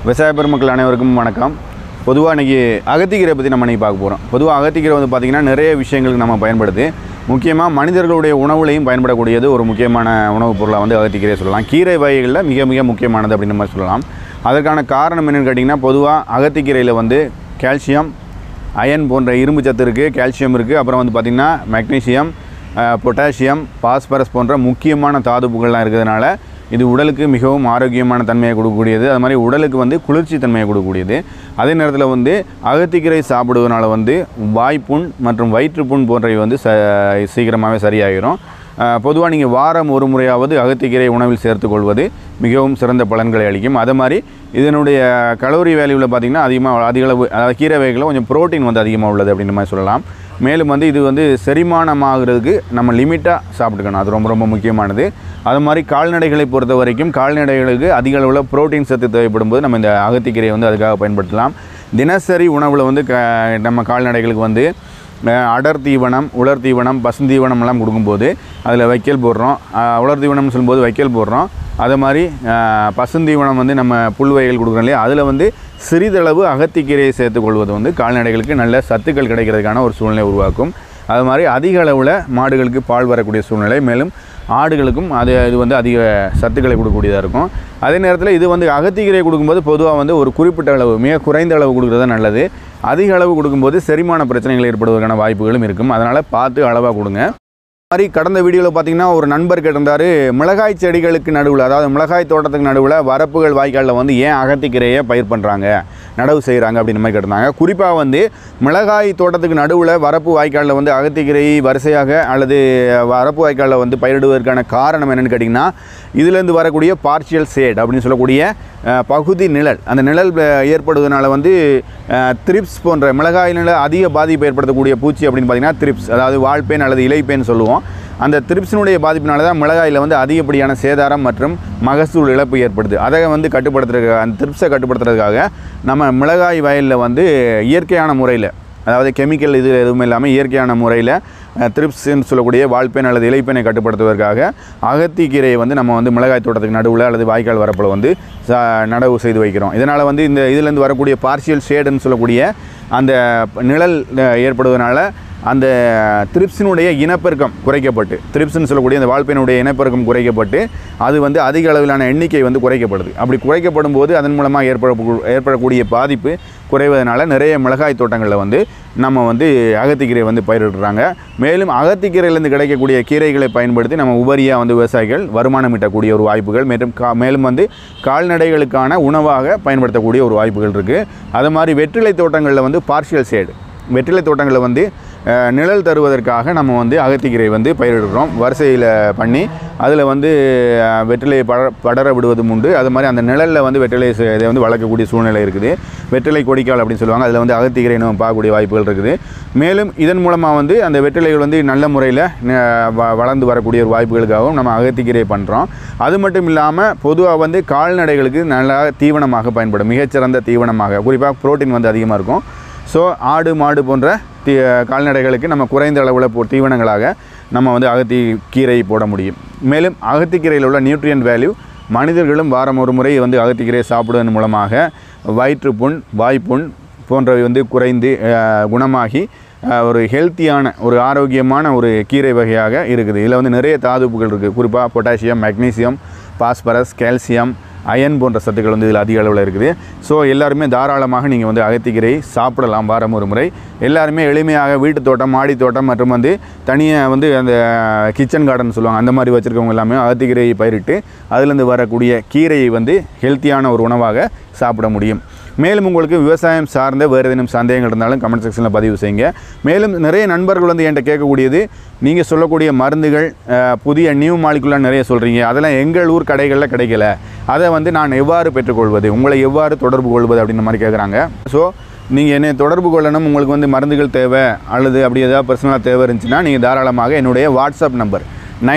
விவசாய பெருமக்கள் அனைவருக்கும் வணக்கம். பொதுவாக இன்றைக்கி அகத்திக்கீரை பற்றி நம்ம இன்றைக்கி பார்க்க போகிறோம். பொதுவாக அகத்திக்கீரை வந்து பார்த்திங்கன்னா நிறைய விஷயங்களுக்கு நம்ம பயன்படுது. முக்கியமாக மனிதர்களுடைய உணவுலையும் பயன்படக்கூடியது ஒரு முக்கியமான உணவுப் பொருளாக வந்து அகத்திக்கீரை சொல்லலாம். கீரை வகைகளில் மிக மிக முக்கியமானது அப்படின்னு நம்ம சொல்லலாம். அதற்கான காரணம் என்னென்னு கேட்டிங்கன்னா, பொதுவாக அகத்திக்கீரையில் வந்து கால்சியம், அயன் போன்ற இரும்பு சத்து இருக்குது, கால்சியம் இருக்குது, அப்புறம் வந்து பார்த்திங்கன்னா மெக்னீசியம், பொட்டாசியம், பாஸ்பரஸ் போன்ற முக்கியமான தாதுப்புகள்லாம் இருக்கிறதுனால இது உடலுக்கு மிகவும் ஆரோக்கியமான தன்மையை கொடுக்கக்கூடியது. அது மாதிரி உடலுக்கு வந்து குளிர்ச்சி தன்மையை கொடுக்கக்கூடியது. அதே நேரத்தில் வந்து அகத்திக்கீரை சாப்பிடுவதனால வந்து வாய்ப்புண் மற்றும் வயிற்றுப்புண் போன்றவை வந்து சீக்கிரமாகவே சரியாகிடும். பொதுவாக நீங்கள் வாரம் ஒரு முறையாவது அகத்திக்கீரை உணவில் சேர்த்துக்கொள்வது மிகவும் சிறந்த பலன்களை அளிக்கும். அதே மாதிரி இதனுடைய கலோரி வேல்யூவில் பார்த்திங்கன்னா அதிகளவு, அதாவது கீரை வகைகளில் கொஞ்சம் புரோட்டீன் வந்து அதிகமாக உள்ளது அப்படின்னு மாதிரி சொல்லலாம். மேலும் வந்து இது வந்து செரிமானமாகிறதுக்கு நம்ம லிமிட்டாக சாப்பிட்டுக்கணும், அது ரொம்ப ரொம்ப முக்கியமானது. அது மாதிரி கால்நடைகளை பொறுத்த வரைக்கும் கால்நடைகளுக்கு அதிக அளவில் புரோட்டீன் சத்து தேவைப்படும் போது நம்ம இந்த அகத்திக்கீரையை வந்து அதுக்காக பயன்படுத்தலாம். தினசரி உணவில் வந்து நம்ம கால்நடைகளுக்கு வந்து அடர் தீவனம், உலர் தீவனம், பசுந்தீவனம் எல்லாம் கொடுக்கும்போது அதில் வைக்கல் போடுறோம். உலர் தீவனம்னு சொல்லும்போது வைக்கல் போடுறோம். அதே மாதிரி பசுந்தீவனம் வந்து நம்ம புல் வகைகள் கொடுக்குறோம் இல்லையா, அதில் வந்து சிறிதளவு அகத்திக்கீரையை சேர்த்துக்கொள்வது வந்து கால்நடைகளுக்கு நல்ல சத்துக்கள் கிடைக்கிறதுக்கான ஒரு சூழ்நிலை உருவாக்கும். அது மாதிரி அதிக அளவில் மாடுகளுக்கு பால் வரக்கூடிய சூழ்நிலை, மேலும் ஆடுகளுக்கும் இது வந்து அதிக சத்துக்களை கொடுக்கக்கூடியதாக இருக்கும். அதே நேரத்தில் இது வந்து அகத்திக்கீரை கொடுக்கும்போது பொதுவாக வந்து ஒரு குறிப்பிட்ட அளவு, மிக குறைந்த அளவு கொடுக்குறது நல்லது. அதிக அளவு கொடுக்கும்போது செரிமான பிரச்சனைகள் ஏற்படுவதற்கான வாய்ப்புகளும் இருக்கும். அதனால் பார்த்து அளவாக கொடுங்க. மாதிரி கடந்த வீடியோவில் பார்த்திங்கன்னா ஒரு நண்பர் கேட்டிருந்தார், மிளகாய் செடிகளுக்கு நடுவில், அதாவது மிளகாய் தோட்டத்துக்கு நடுவில் வரப்புகள் வாய்க்காலில் வந்து ஏன் அகத்திக்கீரையை பயிர் பண்ணுறாங்க, நடவு செய்கிறாங்க அப்படின்னு மாதிரி கேட்டிருந்தாங்க. குறிப்பாக வந்து மிளகாய் தோட்டத்துக்கு நடுவில் வரப்பு வாய்க்காலில் வந்து அகத்திக்கீரை வரிசையாக அல்லது வரப்பு வாய்க்காலில் வந்து பயிரிடுவதற்கான காரணம் என்னென்னு கேட்டிங்கன்னா, இதிலேருந்து வரக்கூடிய பார்ஷியல் ஷேட் அப்படின்னு சொல்லக்கூடிய பகுதி நிழல், அந்த நிழல் ஏற்படுவதனால வந்து த்ரிப்ஸ் போன்ற மிளகாயினால் அதிக பாதிப்பு ஏற்படுத்தக்கூடிய பூச்சி அப்படின்னு பார்த்திங்கன்னா த்ரிப்ஸ், அதாவது வால்பேன் அல்லது இலைப்பேன் சொல்லுவோம். அந்த த்ரிப்ஸினுடைய பாதிப்பினால தான் மிளகாயில் வந்து அதிகப்படியான சேதாரம் மற்றும் மகசூல் இழப்பு ஏற்படுது. அதை வந்து கட்டுப்படுத்துறதுக்காக, அந்த த்ரிப்ஸை கட்டுப்படுத்துறதுக்காக நம்ம மிளகாய் வயலில் வந்து இயற்கையான முறையில், அதாவது கெமிக்கல் இது எதுவுமே இல்லாமல் இயற்கையான முறையில் த்ரிப்ஸ்ன்னு சொல்லக்கூடிய வால்பேன் அல்லது இலைப்பேனை கட்டுப்படுத்துவதற்காக அகத்திக்கீரையை வந்து நம்ம வந்து மிளகாய் தோட்டத்துக்கு நடுவில் அல்லது வாய்க்கால் வரப்பில் வந்து நடவு செய்து வைக்கிறோம். இதனால் வந்து இதிலேருந்து வரக்கூடிய பார்ஷியல் ஷேடுன்னு சொல்லக்கூடிய அந்த நிழல் ஏற்படுவதனால அந்த த்ரிப்ஸினுடைய இனப்பெருக்கம் குறைக்கப்பட்டு, த்ரிப்ஸ்ன்னு சொல்லக்கூடிய அந்த வால்பேனுடைய இனப்பெருக்கம் குறைக்கப்பட்டு அது வந்து அதிக அளவிலான எண்ணிக்கை வந்து குறைக்கப்படுது. அப்படி குறைக்கப்படும் போது அதன் மூலமாக ஏற்படக்கூடிய பாதிப்பு குறைவதனால நிறைய மிளகாய் தோட்டங்களில் வந்து நம்ம வந்து அகத்திக்கீரை வந்து பயிரிடுறாங்க. மேலும் அகத்திக்கீரையிலேருந்து கிடைக்கக்கூடிய கீரைகளை பயன்படுத்தி நம்ம உபரியாக வந்து விவசாயிகள் வருமானம் ஈட்டக்கூடிய ஒரு வாய்ப்புகள், மேலும் வந்து கால்நடைகளுக்கான உணவாக பயன்படுத்தக்கூடிய ஒரு வாய்ப்புகள் இருக்குது. அது மாதிரி வெற்றிலை தோட்டங்களில் வந்து பார்ஷியல் ஷேடு, வெற்றிலை தோட்டங்களில் வந்து நிழல் தருவதற்காக நம்ம வந்து அகத்திக்கீரை வந்து பயிரிடுறோம். வரிசையில் பண்ணி அதில் வந்து வெற்றிலையை படர விடுவதும் உண்டு. அது மாதிரி அந்த நிழலில் வந்து வெற்றிலை இதை வந்து வளர்க்கக்கூடிய சூழ்நிலை இருக்குது. வெற்றிலை கொடிக்கால் அப்படின்னு சொல்லுவாங்க. அதில் வந்து அகத்திக்கீரை நம்ம பார்க்கக்கூடிய வாய்ப்புகள் இருக்குது. மேலும் இதன் மூலமாக வந்து அந்த வெற்றிலைகள் வந்து நல்ல முறையில் வளர்ந்து வரக்கூடிய ஒரு வாய்ப்புகளுக்காகவும் நம்ம அகத்திக்கீரை பண்ணுறோம். அது மட்டும் இல்லாமல் பொதுவாக வந்து கால்நடைகளுக்கு நல்லா தீவனமாக பயன்படும், மிகச்சிறந்த தீவனமாக, குறிப்பாக புரோட்டீன் வந்து அதிகமாக இருக்கும். ஸோ ஆடு மாடு போன்ற கால்நடைகளுக்கு நம்ம குறைந்த அளவில் தீவனங்களாக நம்ம வந்து அகத்திக்கீரை போட முடியும். மேலும் அகத்திக்கீரையில் உள்ள நியூட்ரியன்ட் வேல்யூ, மனிதர்களும் வாரம் ஒரு முறை வந்து அகத்திக்கீரையை சாப்பிடுவதன் மூலமாக வயிற்றுப்புண், வாய்ப்புண் போன்றவை வந்து குறைந்து குணமாகி ஒரு ஹெல்த்தியான, ஒரு ஆரோக்கியமான ஒரு கீரை வகையாக இருக்குது. இதில் வந்து நிறைய தாதுப்புகள் இருக்குது. குறிப்பாக potassium, magnesium, phosphorus, calcium, iron போன்ற சத்துக்கள் வந்து இதில் அதிக அளவில் இருக்குது. ஸோ எல்லாருமே தாராளமாக நீங்கள் வந்து அகத்திக்கீரை சாப்பிடலாம் வாரம் ஒரு முறை. எல்லாருமே எளிமையாக வீட்டு தோட்டம், மாடி தோட்டம் மற்றும் வந்து தனியாக வந்து அந்த கிச்சன் கார்டன் சொல்லுவாங்க, அந்த மாதிரி வச்சுருக்கவங்க எல்லாமே அகத்திக்கீரையை பயிரிட்டு அதிலேருந்து வரக்கூடிய கீரையை வந்து ஹெல்த்தியான ஒரு உணவாக சாப்பிட முடியும். மேலும் உங்களுக்கு விவசாயம் சார்ந்த வேறு ஏதேனும் சந்தேகங்கள் இருந்தாலும் கமெண்ட் செக்ஷனில் பதிவு செய்யுங்க. மேலும் நிறைய நண்பர்கள் வந்து என்கிட்ட கேட்கக்கூடியது, நீங்கள் சொல்லக்கூடிய மருந்துகள் புதிய நியூ மாலிகுலாம் நிறைய சொல்கிறீங்க, அதெல்லாம் எங்கள் ஊர் கடைகளில் கிடைக்கல, அதை வந்து நான் எவ்வாறு பெற்றுக்கொள்வது, உங்களை எவ்வாறு தொடர்பு கொள்வது அப்படின்ற மாதிரி கேட்குறாங்க. ஸோ நீங்கள் என்னை தொடர்பு கொள்ளணும், உங்களுக்கு வந்து மருந்துகள் தேவை அல்லது அப்படி ஏதாவது பர்சனலாக தேவை இருந்துச்சுன்னா நீங்கள் தாராளமாக என்னுடைய வாட்ஸ்அப் நம்பர்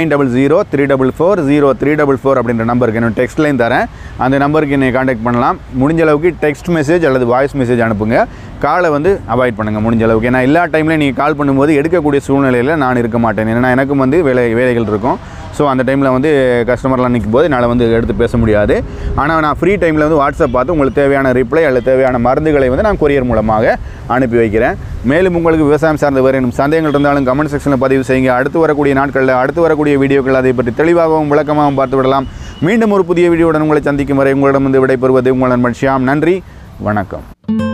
9003440344 அப்படின்ற நம்பருக்கு என்னோட டெக்ஸ்ட் லைன் தரேன். அந்த நம்பருக்கு என்னை காண்டாக்ட் பண்ணலாம். முடிஞ்ச அளவுக்கு டெக்ஸ்ட் மெசேஜ் அல்லது வாய்ஸ் மெசேஜ் அனுப்புங்க. காலை வந்து அவாய்ட் பண்ணுங்கள் முடிஞ்ச அளவுக்கு. ஏன்னா எல்லா டைம்லையும் நீங்கள் கால் பண்ணும்போது எடுக்கக்கூடிய சூழ்நிலையில் நான் இருக்க மாட்டேன். ஏன்னா எனக்கும் வந்து வேலைகள் இருக்கும். ஸோ அந்த டைமில் வந்து கஸ்டமர்லாம் நிற்கும் போது என்னால் வந்து எடுத்து பேச முடியாது. ஆனால் நான் ஃப்ரீ டைமில் வந்து வாட்ஸ்அப் பார்த்து உங்களுக்கு தேவையான ரிப்ளை அல்லது தேவையான மருந்துகளை வந்து நான் கொரியர் மூலமாக அனுப்பி வைக்கிறேன். மேலும் உங்களுக்கு விவசாயம் சார்ந்த வேறு சந்தேகங்கள் இருந்தாலும் கமெண்ட் செக்ஷனில் பதிவு செய்யுங்க. அடுத்து வரக்கூடிய நாட்களில் அடுத்து வரக்கூடிய வீடியோக்கள் அதை பற்றி தெளிவாகவும் விளக்கமாகவும் பார்த்து விடலாம். மீண்டும் ஒரு புதிய வீடியோவுடன் உங்களை சந்திக்கும் வரை உங்களிடம் வந்து விடைபெறுவது உங்கள் நண்பன் ஷியாம். நன்றி, வணக்கம்.